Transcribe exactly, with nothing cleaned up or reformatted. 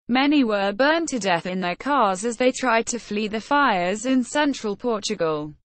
Many were burned to death in their cars as they tried to flee the fires in central Portugal.